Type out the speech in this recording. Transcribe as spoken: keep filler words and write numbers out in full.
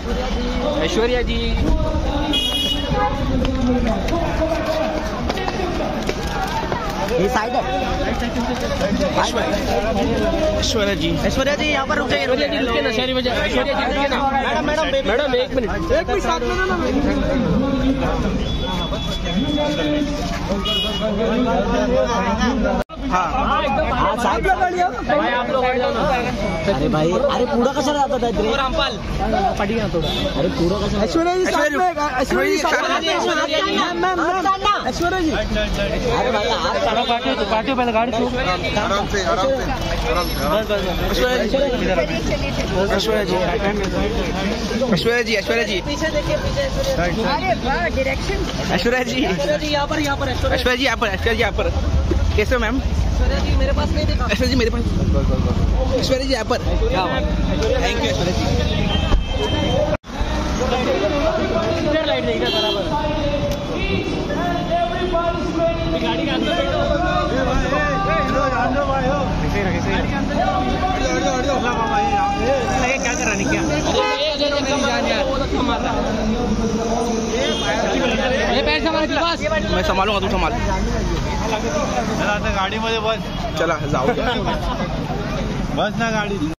ऐश्वर्या जी, ये साइड है। ऐश्वर्या जी, ऐश्वर्या जी यहाँ पर रुक जाइए। ऐश्वर्या जी रुके ना, शहरी बजा। ऐश्वर्या जी रुके ना। मैडम मैडम मैडम एक मिनट, एक मिनट साथ में ना। हाँ हाँ साइड भाई आप लोग हट जाओ ना। अरे भाई, अरे पूरा कचरा जाता था इधर। रामपाल पड़ी ना थोड़ा। अरे पूरा कचरा। ऐश्वर्या जी साथ में, ऐश्वर्या जी साथ में। Ma'am ma'am ma'am Aishwarya ji. अरे भाई यार चलो पार्टी तो पार्टी पहले गाड़ी छू। आराम से आराम से आराम से। ऐश्वर्या जी, ऐश्वर्या जी, ऐश्वर्या जी, ऐश्वर्या जी पीछे देखिए, पीछे। अरे वाह, डायरेक्शन। ऐश्वर्या जी, ऐश्वर्या जी यहाँ पर, यहाँ पर ऐश्वर्या जी यहाँ पर, ऐश्वर्या जी यहाँ पर। कैसे हो मैम? ऐश्वर्या जी मेरे पास नहीं देखा। ऐश्वर्या जी मेरे पास। ऐश्वर्या जी यहाँ पर। Thank you Aishwarya ji. Light देखना बराबर। गाड़ी के अंदर बैठो। क्या कर रहा है क्या? ये पैर संभाल के पास। मैं संभालूंगा, तू संभाल। गाडी मध्ये बस. चला जाऊ. बस ना गाडी.